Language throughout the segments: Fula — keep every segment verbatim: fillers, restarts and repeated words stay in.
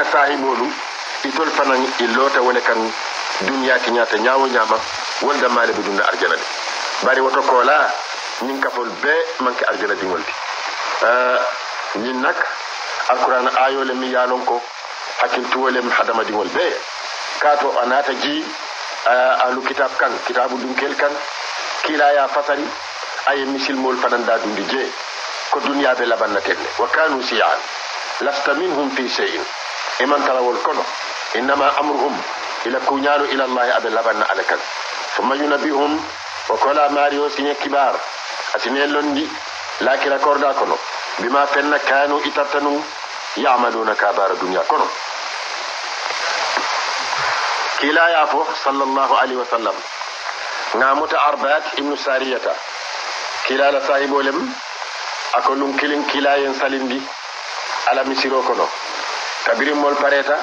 inna sahibolu itol fanan illota wala kan dunya ki nyata nyaawo nyama wonda male be dunna arjana de bari woto ko la ñin kafol be manke arjana di ngolti euh ñin nak alquran ayole mi yalon ko hakil tuwolem hadama di ngol be kato anata ji alu kitab kan kitabu dunkel kan kila ya fasari ay misil mol fananda dundi je ko dunya be labanna tenne wa kanu si'an lasta minhum fi shay'in iman tarawul kono inma amruhum ila kunyalu ila allah abel labanna alakan thumma yunabihum wa qala mario sinya kibar asine londi lakira korda kono bima fenna kanu itatanu ya'maluna kabara dunya kono kila yafo sallallahu alaihi wasallam ngamuta arbat ibn sariyata kila la sahibolem akolum kilin kila yen salindi ala misiro kono kabirim mol pareta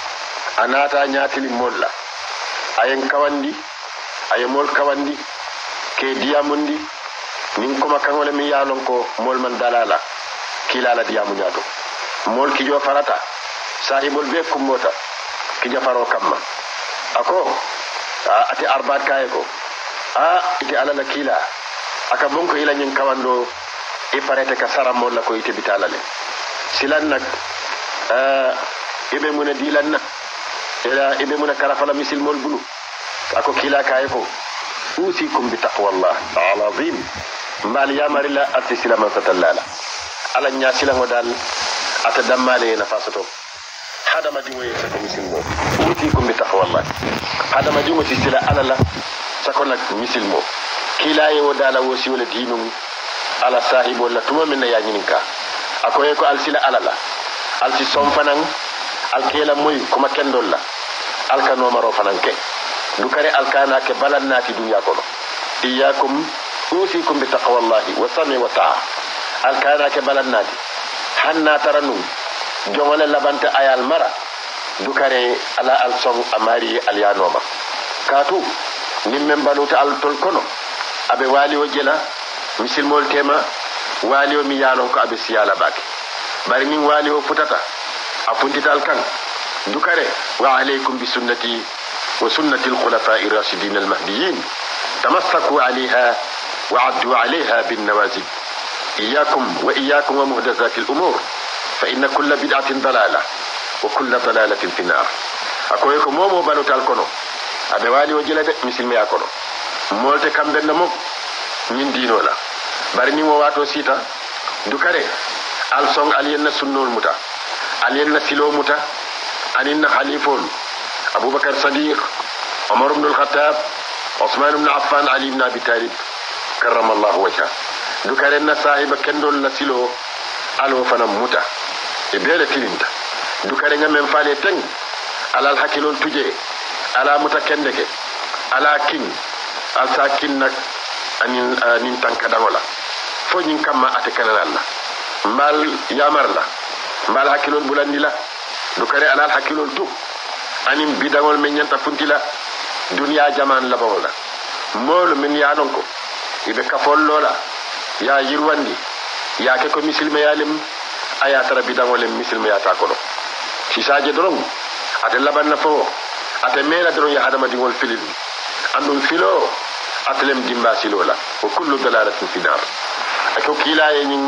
anata nyaatili molla ayen kawandi ayen mol kawandi ke diamundi nin kuma kangole mi yalon ko mol man dalala kila la diamu nyaato mol ki jo farata sahibol be kummota ki jafaro kamma ako ati arbat kaye ko a ite alala kila aka bonko ila nyin kawando e parete ka saram molla ko ite bitalale silan nak euh ibe muna dilan na ila ibe muna karafala misil mol bulu ako kila kaye ko usikum bi taqwallah ta'ala azim mal yamari la atisila man tatallala ala nya sila modal ata damale na fasato hadama di moye sa misil mo usikum bi taqwallah hadama di mo sila ala la sakona misil mo kila ye wodala wosi wala dinum ala sahibo la tuma min ya nyininka akoye ko alsila ala la alsi som fanan alkela moy kuma kendol la alkano maro fanan ke dukare alkana ke balannati dunya kono iyyakum usikum bi taqwallahi wa sami wa ta'a alkana ke balannati hanna taranu jongole labanta ayal mara dukare ala alson amari alyanoma katu nimmen baluta al tol kono abe wali o jela misil mol tema wali o mi yalon ko abe siyala bake bari min wali o futata apuntital kan dukare wa alaykum bi sunnati wa sunnati al khulafa'i rashidin al mahdiyyin tamassaku 'alayha wa 'addu 'alayha bin nawajib iyyakum wa iyyakum wa muhdathati al umur fa inna kull bid'atin dalalah wa kull dalalatin fi nar akoy ko momo balutal kono abe wali o jela de misil me akono molte kambe na mo min dino la bari ni mo wato sita dukare al song aliyenna sunnul muta aliyenna silo muta aninna khalifun abubakar sadiq umar ibn al-khattab usman ibn affan ali ibn abi talib karramallahu wajha dukare na sahiba kendol la silo alo fana muta e bele tilinta dukare ngamen fale teng alal hakilon tuje ala muta kendeke ala kin al sakin nak anin anin tanka dagola fo nyin kamma ate kanala mbal yamar la mbal hakilol bulandi la du kare alal hakilol tu anin bidangol men nyanta puntila dunya jaman la bawla mol min yanon ko ibe kafol lola ya yirwandi ya ke ko misilme yalim aya tara bidangol misilme ya ta ko do si saje doron ate laban na fo ate mela doron ya adama dingol filil andum filo atlem dimba silola wa kullu dalalatin fi nar ako kila yin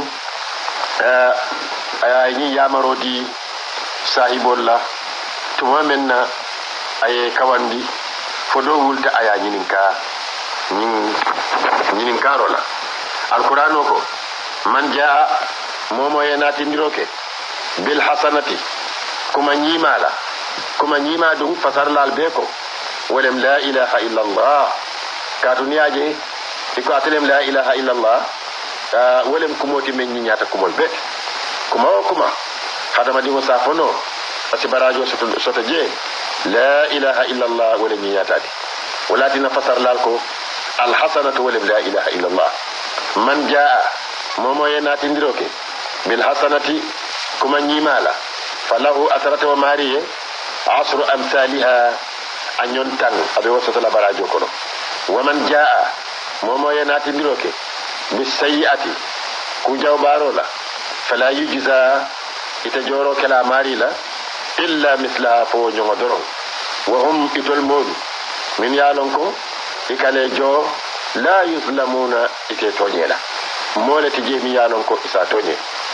euh ay ni yamarodi sahibolla tuma menna ay kawandi fodo wulta aya nyininka nyin nyinin karola alqur'ano ko man jaa momo yenati ndiroke bil hasanati kuma nyimala kuma nyima dum fasarlal be ko walem la ilaha illa allah katuniaje iko atelem la ilaha illa allah walem kumoti men nyata kumol be kuma kuma hadama di musafono asibarajo soto soto je la ilaha illa allah walem nyata di walati na fasarlal ko al hasanatu walem la ilaha illa allah man jaa momo yenati ndiroke bil hasanati kuma nyimala falahu asratu mariye asru amsalha anyon tan abe wasoto la barajo kono waman jaa momo yenati ndiroke bis sayiati ku jaw barola fala yujza ita joro kala marila illa mislaha fo ñoŋo doron wa hum itol moolu min ye lon ko ikale jo la yuzlamuna ite toñela moole ti je mi ye lon ko isa toñe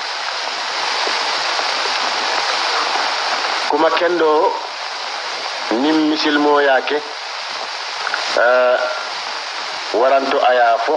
kuma kendo nim misilmo yake uh, waranto aya fo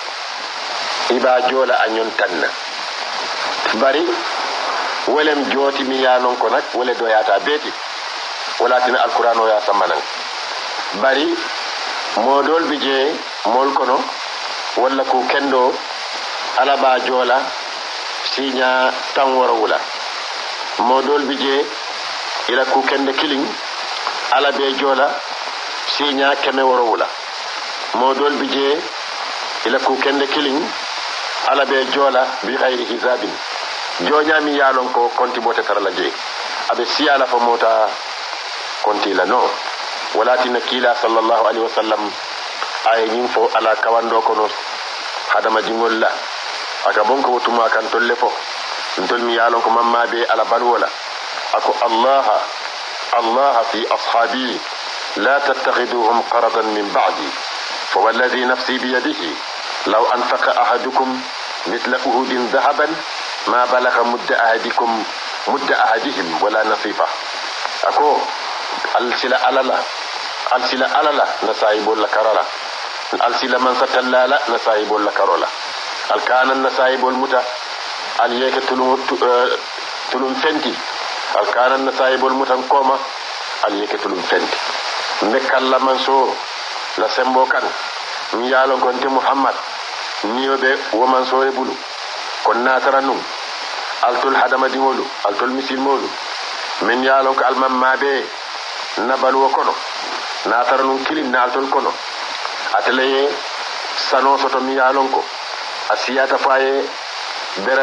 iba jola a ñon tanna bari welem jooti mi yanon ko nak wala doyata beeti wala tin alquran o ya samanan bari modol bije mol kono wala ko kendo ala ba jola sinya tan wara wala modol bije ila ku kende killing ala be jola sinya keme wara wala modol bije ila ku kende killing ala be jola bi khayri hisabin jonya mi yalon ko konti bote tarala je abe siyala fa mota konti la no walakin kila sallallahu alaihi wasallam ay nyim fo ala kawando kono hadama jingolla aka bonko wutuma kan tolle fo ntol mi yalon ko mamma be ala balwala ako allah allah fi ashabi la tattakhiduhum qaradan min ba'di fa walladhi nafsi bi yadihi law anfaqa ahadukum mithla uhudin dhahaban ما بلغ مد أحدكم مد أحدهم ولا نصيفه أكو السلا ألالا السلا ألالا نسايب ولا كرالا السلا من ستلالا نسايب ولا كرالا الكان النسايب المتا اليك تلوم تلوم فنتي الكان النسايب المتا كوما اليك تلوم فنتي مكلا منصور لا سمبو كان ميالون كنت محمد نيوبي ومنصور بلو kon natara num altul hadama dingolu altul misil molu min yalon ko almam mabe nabal wo kono natara num kilin na altul kono atlaye sano soto mi yalon ko asiyata faye bere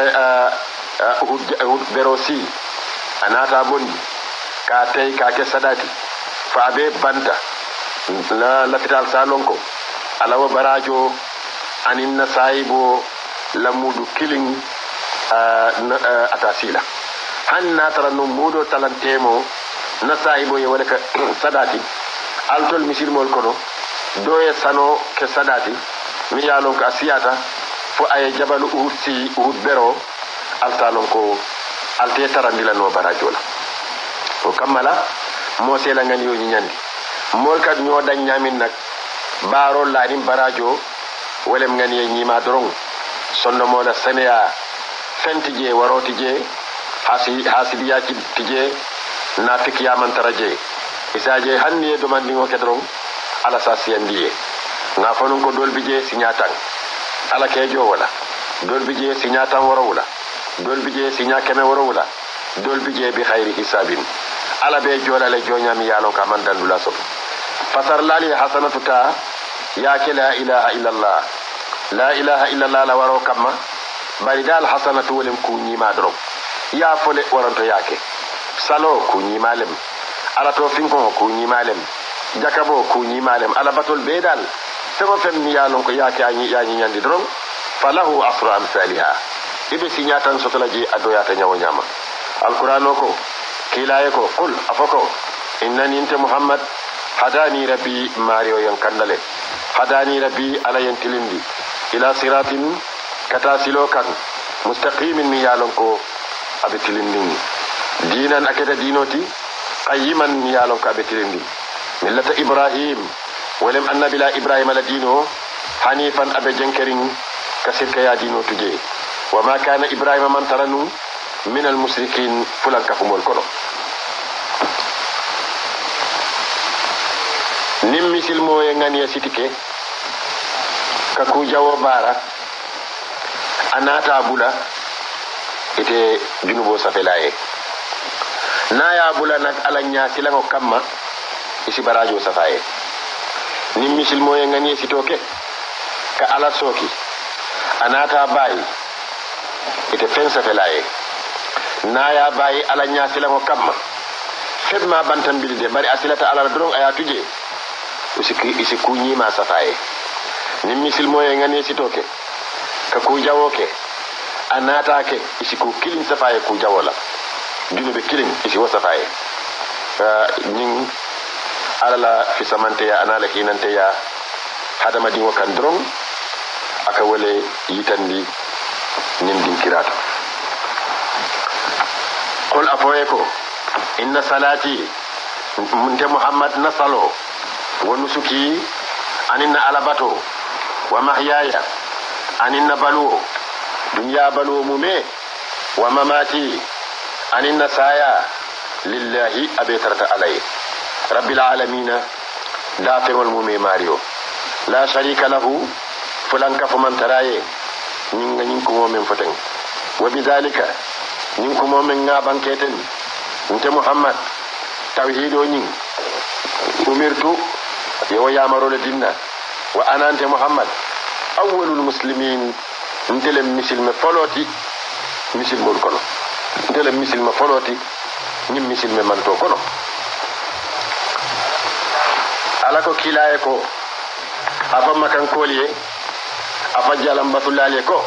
uh berosi anata bondi ka tay ka ke sadati fa be banta la lafital salon ko alawa barajo anin nasaibo lamudu killing uh, uh, atasila hanna tara no mudo talantemo na sahibo ye wala ka sadati altol misil mol kono doye sano ke sadati mi yalon ka siyata fo ay jabalu usi ud bero altalon ko alte tarandila no barajola o kamala mo sela ngani yo nyandi mol kat ñoo dañ ñamin nak baro la nim barajo wolem ngani ñima dorong sonno mola seneya fentije warotije hasi hasibiya tije nafik yaman taraje isaje hanni do mandi ngo kedron ala sasiyandiye nga fanon ko dolbije sinyatan ala kejo wala dolbije sinyatan warawula dolbije sinya keme warawula dolbije bi khairi hisabin ala be jolale jonyami yalo ka man dandula so fasar lali hasanatu ta ya la ilaha illa allah la ilaha illa allah la waro kamma bari dal hasanatu wolem ku nyima drom ya fole waranto yake salo ku nyima lem ala to finko ku nyima lem jakabo ku nyima lem ala batol be dal sebo fem ni yalon ko yake anyi yanyi nyandi drom falahu asru amsalha ibe sinyatan sotolaji adoyata nyawo nyama alqur'ano ko kilaye ko qul afako innani anta muhammad hadani rabbi mario yankandale hadani rabbi ala yantilindi ila siratin katasilokan mustaqimin mi yalon ko abetilindin dinan akeda dinoti qayyiman mi yalon ko abetilindin millata ibrahim walem annabi la ibrahim ala dino hanifan abe jankarin kasirka ya dino tuje wama kana ibrahim man taranu min al musrikin fulan kafumol kono nim misil mo ye ngani sitike kaku jawo bara anata bula ite junubo safelaye naya bula nak alanya silango kamma isi barajo safaye nim misil mo ye ngani sitoke ka ala soki anata bayi ite fen safelaye naya bayi alanya silango kamma febma bantam bilde bari asilata ala dron aya tuje usiki isi kunyi ma safaye ni misil moye ngani sitoke ka ku jawoke anata ke isi ku kilin safaye ku jawola junube kilin isi wasafaye ning alala fi samante ya anala hinante ya hadama di wakan drom aka wale yitandi nin din kirata qul afoyeko inna salati munte muhammad nasalo wa nusuki aninna alabato wa mahyaya aninna baluwo dunya baluwo mume wa mamati aninna saya lillahi abetarta alay rabbil alamin da fewol mume mario la sharika lahu fulanka fuman taraye ninga ninko momen foten wa bidhalika ninko momen ngabanketen nte muhammad tawhido nyin umirtu yo yamaro le dinna wa anante muhammad awwalul muslimin ntele misilme foloti misilmol kono ntele misilme foloti ñim misilme manto kono ala ko kilaye ko afa makan koliye afa jalam batulale ko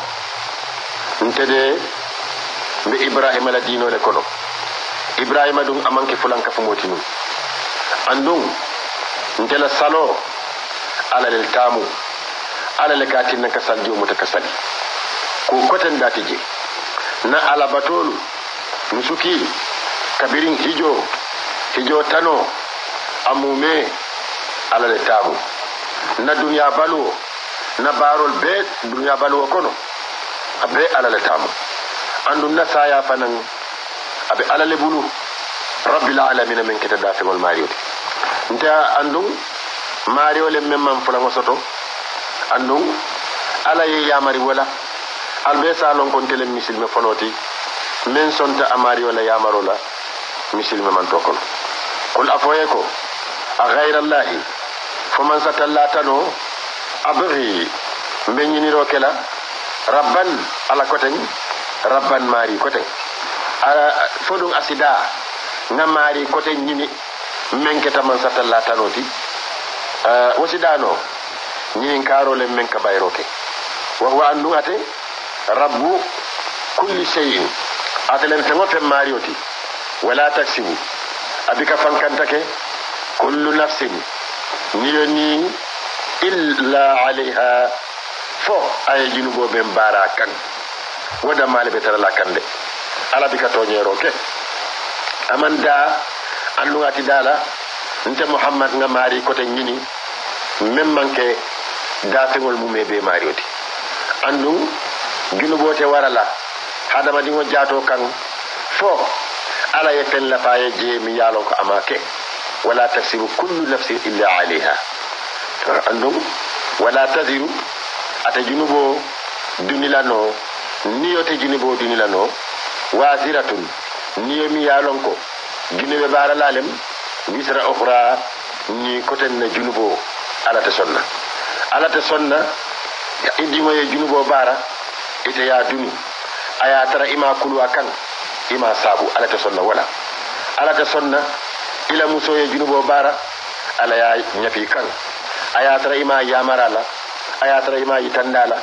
ntede be ibrahima la dino le kono ibrahima dum amanke fulanka fu motinu andum ntela salo ala lel tamu ala le katin ka sal jomu ta kasali ko koten dati je na ala batolu musuki kabirin hijo hijo tano amume ala le tamu na dunya balu na barol be dunya balu kono abe ala le tamu andum na saya fanan abe ala le bulu rabbil alamin men kita dafe wal mario nta andum mario le memman fulan soto andum ala ye yamari wala albe salon kon tele misilme fonoti men sonta amari wala yamaro la misilme man tokon qul afoyeko a ghayra allah faman satallatano abri benyini rokela rabban ala koten rabban mari koten ala fodum asida ngamari koten nyini menketa man satallatano ti uh, wasidano ñin karole men ka bayroke wa huwa andu ate rabbu kulli shay'in atelen tango fe marioti wala taksibu abika fankantake kullu nafsin niyoni illa alaiha fo ay junubo ben barakan wada male betara la kande ala bika toñeroke amanda andu ati dala nte muhammad nga mari kote ñini même manke dafengol mume be marioti andum junubote warala hadama dingo jato kan fo ala yeten la faye je mi yalon ko amake wala tasiru kullu nafsin illa alaiha andum wala taziru ata junubo dunilano niyote junubo dunilano waziratun niyo mi yalon ko junube baralalem wisra ukhra ni koten na junubo ala ta sonna ala ta sonna indi moye junubo bara ite ya duni aya tara ima kulu akan ima sabu ala ta sonna wala ala ta sonna ila muso ye junubo bara ala ya nyafi kan aya tara ima yamarala aya tara ima yitandala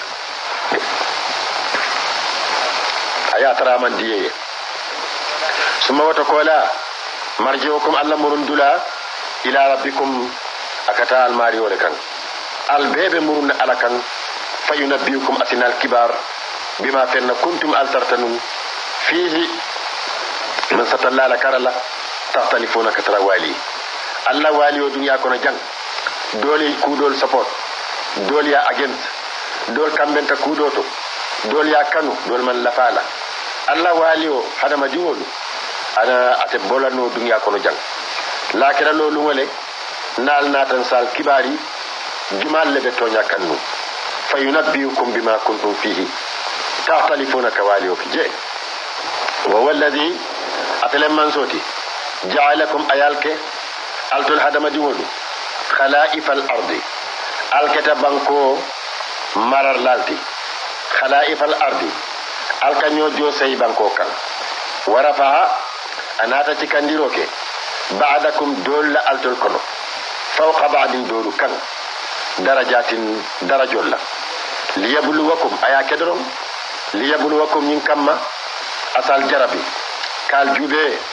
aya tara man diye suma wata kola marjiukum alla murundula ila rabbikum akata al mari wala kan al bebe murun ala kan fayunabbiukum asinal kibar bima fanna kuntum altartanun fihi man satallala karala tahtalifuna katara wali alla wali o dunya kono jang dole kudol support dole ya agent dol kambenta kudoto dole ya kanu dol man lafala alla wali o hada majulu ana ate bolano dunya kono jang lakira lolu ngole nal natan sal kibari jumal lebe tonya kanu fayunabbiukum bima kuntum fihi tahtalifuna kawali okje wa walladhi atlam mansoti ja'alakum ayalke altul hadama diwolu khala'ifal ardi alkata banko marar lalti khala'ifal ardi alkanyo jo sey banko kan warafa anata tikandiroke ba'dakum dolla altul kono fawqa ba'din dolu kan darajatin darajolla liyabluwakum aya kedron liyabluwakum min kamma asal jarabi kal jube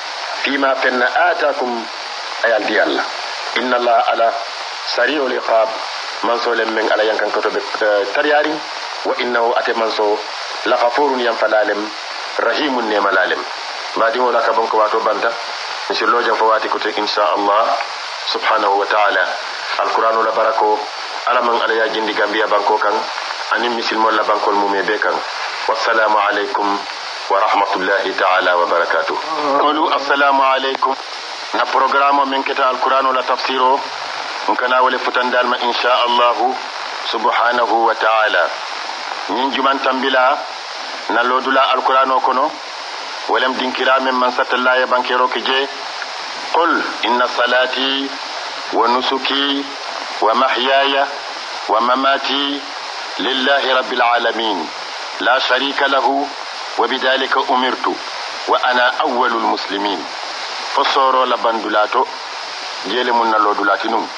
فيما فن آتاكم أي الديال إن الله على سريع العقاب من سول من على ينكن كتب ترياري وإنه أتي من سو لغفور ينفلالم رحيم نيملالم بعدين ولا كبنك واتو بنتا إن شاء الله جفواتي كتب إن شاء الله سبحانه وتعالى القرآن ولا بركو على من على جندي غامبيا بانكو كان أني مسلم ولا بانكو المومي بكان والسلام عليكم ورحمة الله تعالى وبركاته. قولوا السلام عليكم. na programme min kita alquran wala tafsiro kana wala futan dalma insha Allah subhanahu wa ta'ala nin juman tambila na lodula alquran o kono walam dinkira min man satalla ya bankero ke je qul inna salati wa nusuki wa mahyaya wa mamati lillahi rabbil alamin la sharika lahu wa bidhalika umirtu wa ana awwalul muslimin fosoro la bandulato jele mun na lodulati num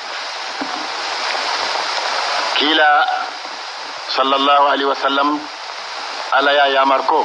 kila sallallahu alaihi wasallam ala ya yamarko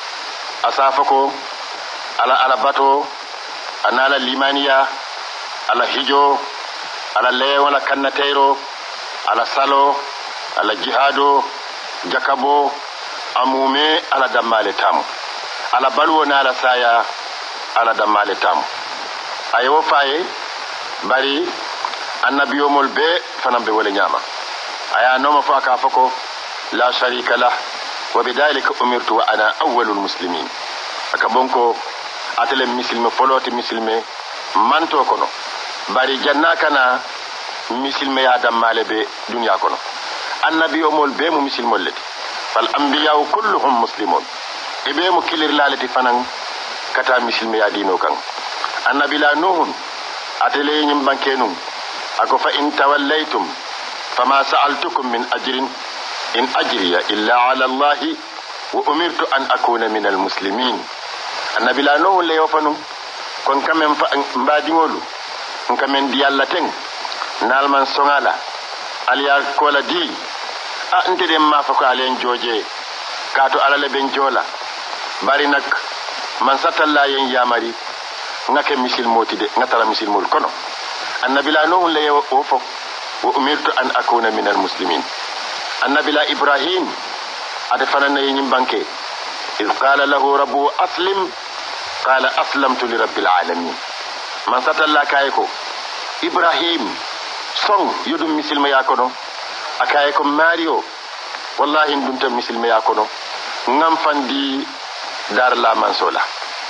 asafako ala ala bato anala limaniya ala hijo ala leyo ala kannatero ala salo ala jihado jakabo amume ala damale tamu ala balwo na ala saya ala damale tamu ayo faye bari annabiyo mol be fanam be wala nyama aya noma fa ka fako la sharika lah wa bidhalika umirtu wa ana awwalul muslimin aka bonko atele muslime foloti muslime manto kono bari janna kana muslime ya damale be dunya kono annabiyo mol be mu muslimol lati fal anbiya kulluhum muslimun ibe mu kilir lalati fanan kata muslime ya dino kan annabi la nuhun atele nyim bankenum ako fa in tawallaytum fama sa'altukum min ajrin in ajriya illa ala allahi wa umirtu an akuna min al muslimin annabi la nuhun le yofanum kon kamen fa mbadi ngolu kon kamen di alla ten nalman songala aliya kola di a ntede ma fa ko alen joje kato alale ben jola bari nak man satalla yen yamari ngake misil motide ngatala misil mol kono annabi la nuhun le yofo wa umirtu an akuna min al muslimin annabi la ibrahim ade fanana yin banke iz qala lahu rabbu aslim qala aslamtu li rabbil alamin man satalla kayko ibrahim song yudum misilma yakono akaye ko mario wallahi ndunta misilma yakono ngam fandi dar la mansola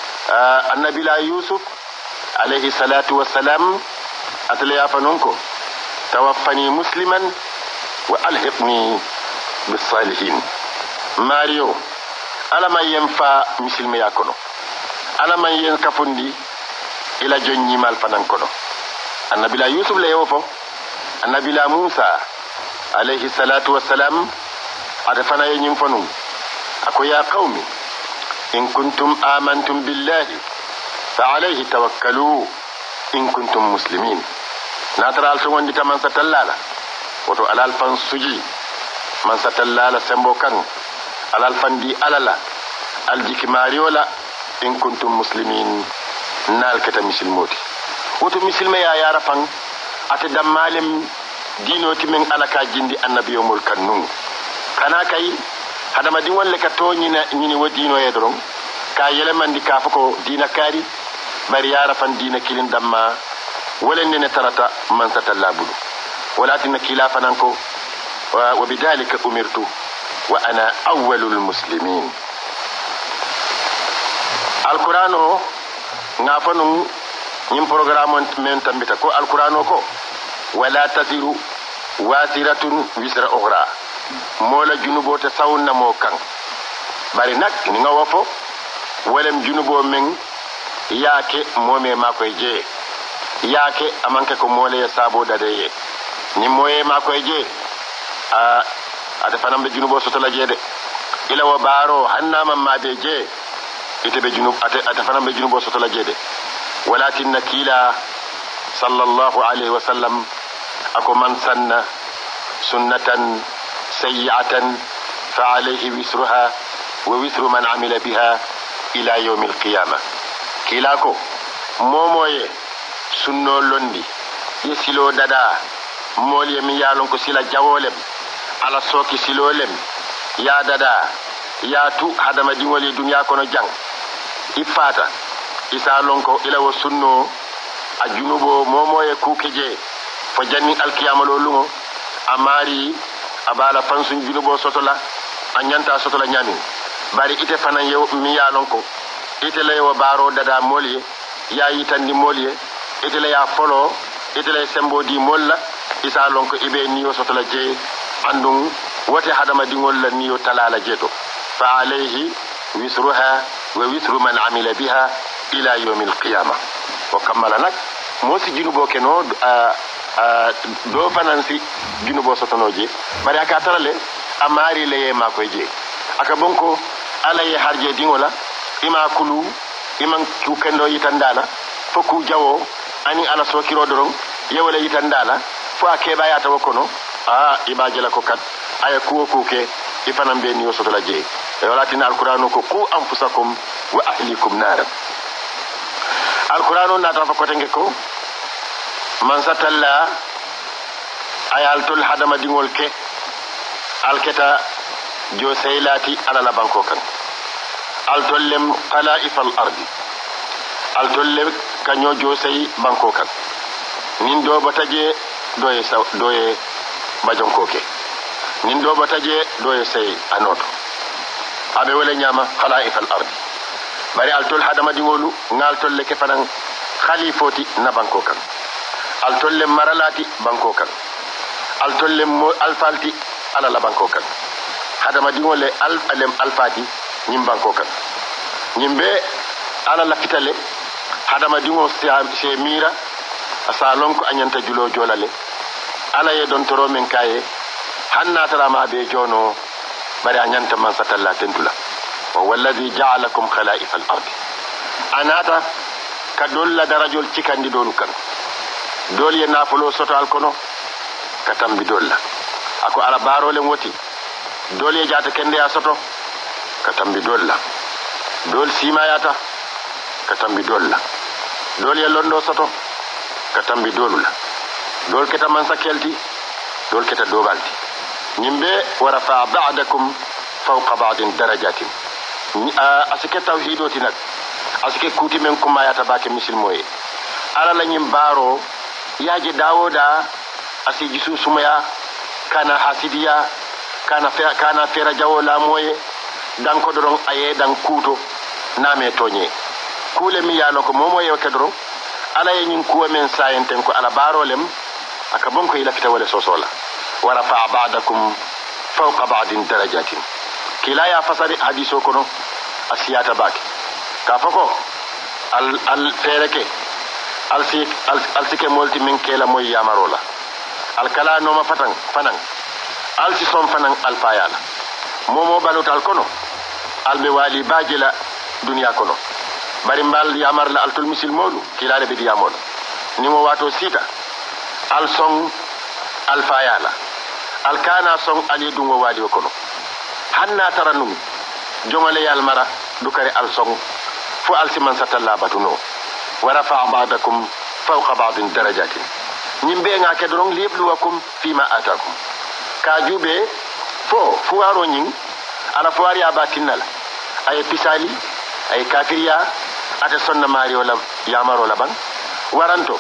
annabi la yusuf alayhi salatu wassalam atla yafanunko tawaffani musliman wa alhiqni bis salihin mario ala man yanfa misilma yakono ala man yen kafundi ila jonni mal fanan kono annabi la yusuf la yofo annabi la musa alayhi salatu wassalam adafana yenyim fanu ako ya qaumi in kuntum amantum billahi fa alayhi tawakkalu in kuntum muslimin natara al songondi taman satallala woto alal fan suji man satallala sembo kan alal fandi alala aljiki mariola in kuntum muslimin nal kata misilmoti woto misilme ya yara fan ate dammalem dinoti min alaka jindi annabiyomul kannun kana kai hadama din walle ka to nyina nyini wodino yedron ka yele mandi ka fako dina kari bari yara fan dina kilin damma wala ne tarata man satallabulu walakin khilafanan ko wa bidalika umirtu wa ana awwalul muslimin alqur'ano ngafanu nyim programme men tambita ko alqur'ano ko wala taziru wasiratun wisra ukhra mola junubo te sawna mo kan bari nak ni nga wofo walem junubo men yaake mome makoy je yaake amanke ko mole sabo dade ni moye makoy je a ada fanam be junubo soto la jede ila wa baro hannama ma be je ite be junub ate ate fanam be junubo soto la jede walakin nakila sallallahu alaihi wasallam ako man sanna sunnatan sayyi'atan fa alayhi wisruha wa wisru man amila biha ila yawm al-qiyamah kilako momoye sunno londi ye silo dada moli mi yalon ko sila jawolem ala soki silolem ya dada ya tu hadama dingoli dunya kono jang ifata isa lonko ila wo sunno a junubo momoye kukeje fo janni alkiyama lo lungo amari abala fansun junubo sotola anyanta sotola nyami bari ite fanan yew mi yalonko ite leyo baro dada moliye ya yitandi moliye ite le ya folo ite le sembo di molla isa lonko ibe niyo sotola je andum wote hadama dingol la niyo talala jeto fa alayhi wisruha wa wisru man amila biha ila yawm alqiyamah wa kamala nak mo si junubo keno do fanansi junubo sotonoje bari aka tarale amari leye makoy je aka bonko alaye harje dingola ima kulu iman ku kendo yitandala foku jawo ani ala sokiro doron yewale yitandala fo akeba ya tawokono a ibajela ko kat ay kuwo kuke ifanam be niyo sotola je walatina alqur'anu ko ku anfusakum wa ahlikum nar alqur'anu nata fa ko tenge ko man satalla ayal tul hadama dingol ke alketa jo saylati ala la banko kan altollem qala'if al-ardi altollem kanyo jo say banko kan nin do bataje doye doye bajonko ke nin do bataje doye say anoto abe wala nyama qala'if al-ardi bari altol hadama dingolu ngal tolle ke fanan khalifoti na banko kan altollem maralati banko kan altollem alfalti ala la banko kan hadama dingole al alem alfati nyim banko kan nyimbe ala la fitale hadama dingo se mira asalon ko anyanta julo jolale ala ye don toro men kaye hanna tarama be jono bari anyanta man satalla tentula wa wallazi ja'alakum khala'if al-ard anata kadolla darajol cikandi dolu kan dol ye nafulo soto alkono katambi dolla ako ala barole woti dol ye jata kende ya soto katambi dolla dol sima yata katambi dolla dol ye londo soto katambi dolula dol keta man sakelti dol keta dobalti nimbe warafa ba'dakum fawqa ba'din darajatin asike tawhidoti nak asike kuti men kuma yata bake muslimoye ala la nyim baro yaje dawoda asi jisu sumaya kana hasidiya kana fe, kana fera jawo la moye dan ko doron aye dan kuto name tonye kule mi yalo ko momo yew kedro ala yin kuwa men sayenten ko ala barolem aka bonko ila fita wala sosola wala fa ba'dakum fawqa ba'din darajatin kila ya fasari hadiso kono asiyata baki ka fako al al fereke al sik al sike molti min kela moy yamarola al kala no ma fatang fanang al si som fanang al fayala momo balutal kono al be wali bajila dunya kono bari mbal yamar la altul misil molu kilale be yamol ni mo wato sita al song al fayala al kana song ali dum wali kono hanna taranum jongale yal mara dukare al song fu al siman satalla batuno wa rafa ba'dakum fawqa ba'din darajatin nimbe nga ke dorong liebluwakum fima atakum ka jube fo fu waro nyin ala fu wari abatinal ay pisali ay kafiriya ate sonna mari wala yamaro la ban waranto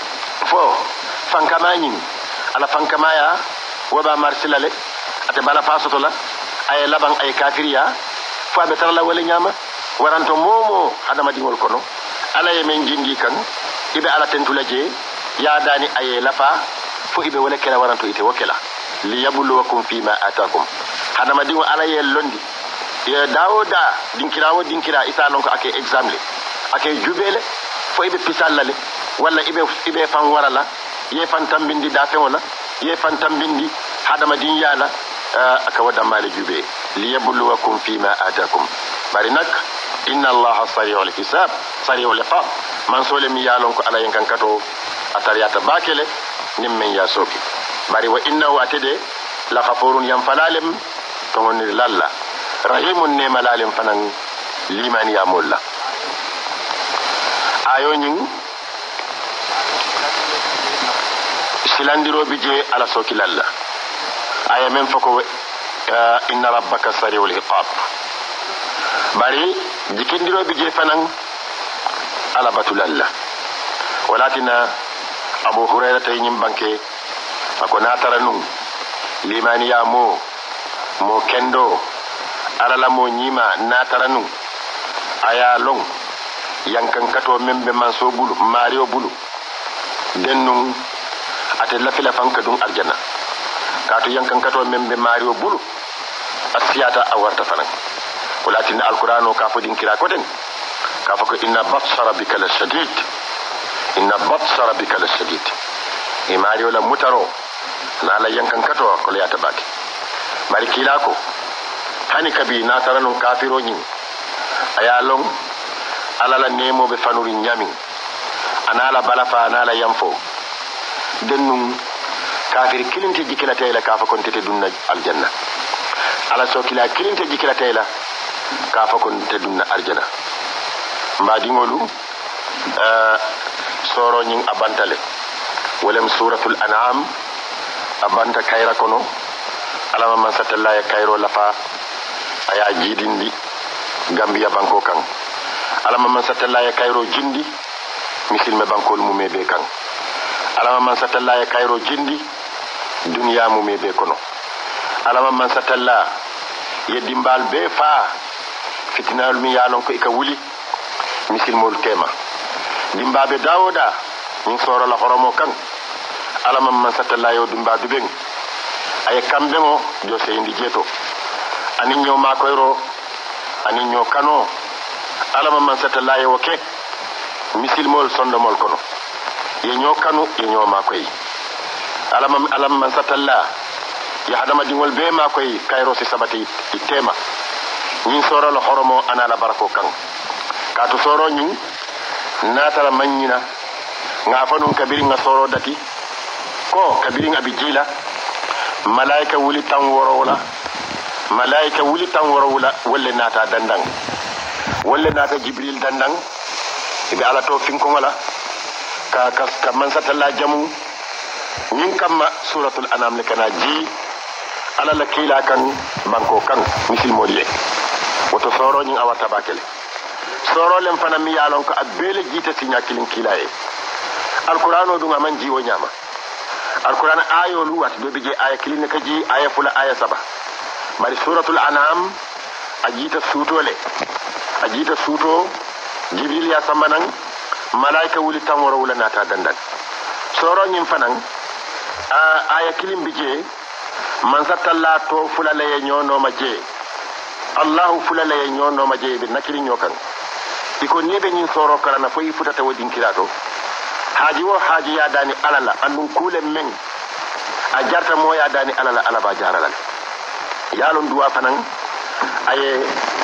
fo fankamanyin ala fankamaya waba marsilale ate bala fasoto la ay laban ay kafiriya fo be tarla wala nyama waranto momo hadama dingol kono ala yemen jindi kan ibe ala tentula je ya dani ay lafa fo ibe wala kala waranto ite wakela li yabluwakum fima atakum hadama dingo ala ye londi ya dawoda dinkirawo dinkira isa lon ko ake examle ake jubele fo ibe pisallale walla ibe ibe fan warala ye fan tambindi da fe wala ye fan tambindi hadama din yala aka wada mali jube li yabluwakum fima atakum bari nak inna allaha sari'ul hisab sari'ul iqab man sole mi yalon ko ala yankan kato atariyata bakele nimmen ya soki bari wa innahu atade la ghafurun yanfalalem to ngoni lalla rahimun ne malalim fanan liman ya mulla ayo nyin silandiro bije ala sokilalla aya men fako inna rabbaka sari'ul iqab bari jikindiro bije fanan ala batulalla walatina abu hurairah tay nyim banke ako natara nun limani ya mo mo kendo alala mo nyima natara nun aya long yankan kato membe manso bulu mario bulu dennun ate lafila fanka dun arjana kato yankan kato membe mario bulu asiyata awarta fanan walakin alqur'ano ka fodin kira koten ka fako inna batsa rabbika lashadid inna batsa rabbika lashadid e mario la mutaro na la yankan kato ko le yata baki bari kilako hani kabi na taranun kafiro nyi aya long alala nemo be fanuri nyami anala balafa anala yamfo dennum kafir kilinti jikila tayla kafa kontete dunna aljanna ala so kila kilinti jikila tayla kafa kontete dunna aljanna mbadi ngolu euh soro nyin abantale wolem suratul an'am abanta kayra kono alama man satalla ya kayro lafa aya jidindi gambia banko kan alama man satalla ya kayro jindi misilme bankol mu mebe kan alama man satalla ya kayro jindi dunya mu mebe kono alama man satalla ya dimbal be fa fitnal mi yalon ko ika wuli misilmol tema dimbabe dawoda ni soro la horomo kan alama man satalla yo dimba du ben ay kambe mo jo seyndi jeto anin nyo makoyro anin nyo kano alama man satalla yo ke misilmol sondomol kono ye nyo kanu ye nyo makoy alama alama man satalla ya hadama dingol be makoy kayro si sabati itema ni soro la horomo ana la barako kan kato soro nyi natala manyina nga fanun kabiri nga soro dati ko kabiri nga bijila malaika wuli tan woro wala malaika wuli tan woro wala wala nata dandang wala nata jibril dandang ibe ala to finko wala ka ka, ka man satalla jamu nyin kamma suratul anam le kana ji ala la kila kan banko kan misil moliye woto soro nyin awata bakele soro lem fana mi yalon ko abele jita tinya kilin kilaye alqur'ano dunga man jiwo nyama alquran ayo lu wat do bije aya kilin ka ji aya fula aya saba bari suratul anam ajita sutole ajita suto jibril ya sambanan malaika wuli tamoro wala nata dandan soro nyim fanan aya kilin bije man satalla to fula lay nyono maje allah fula lay nyono maje be nakiri nyokan iko nibe nyin soro karana fo ifutata wodin kirato haji wo haji ya dani alala andun kule men a jarta mo ya dani alala alaba jaralal yalon duwa fanan aye